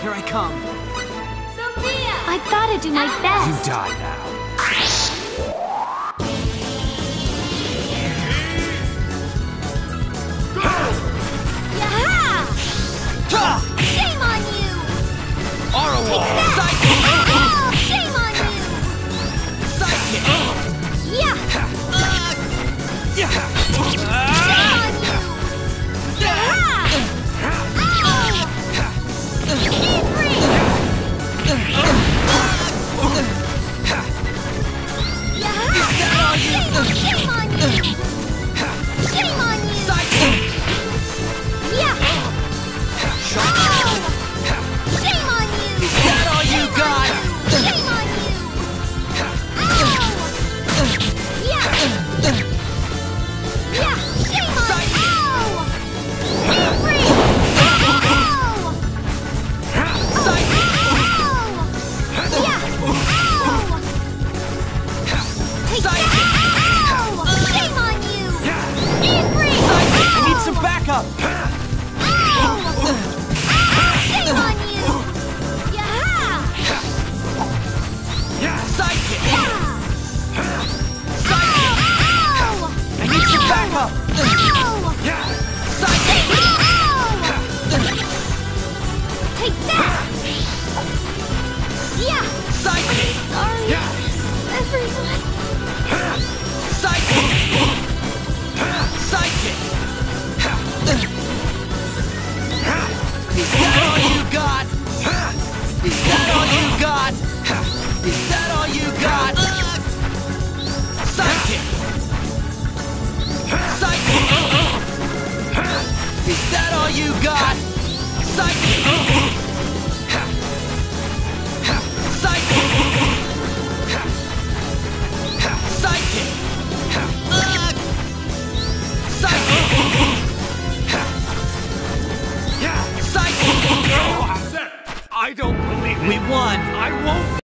Here I come. Sophia! I thought I'd do my best. You die now. Shame on you! Arwol! Psychic! Shame on you! Psychic! Yeah! Yeah! Shame on you! Angry! Shame on you! Shame on you! Psychic! Yeah! Shame on you! Is that all you got? Shame on you! Yeah! Yeah! Shame on you! Angry! Yeah! Take that! Shame on you! Angry! I need some backup! Shame on you! Psychic! Ow! I need some backup! Psychic! Take that! Yeah! Psychic! Sorry, everyone. Psychic! Psychic! Is that all you got? Is that all you got? Is that all you got? Psychic! Psychic! Is that all you got? Psychic! Psychic! Psychic! Psychic! Psychic! I don't believe it. We won! I won't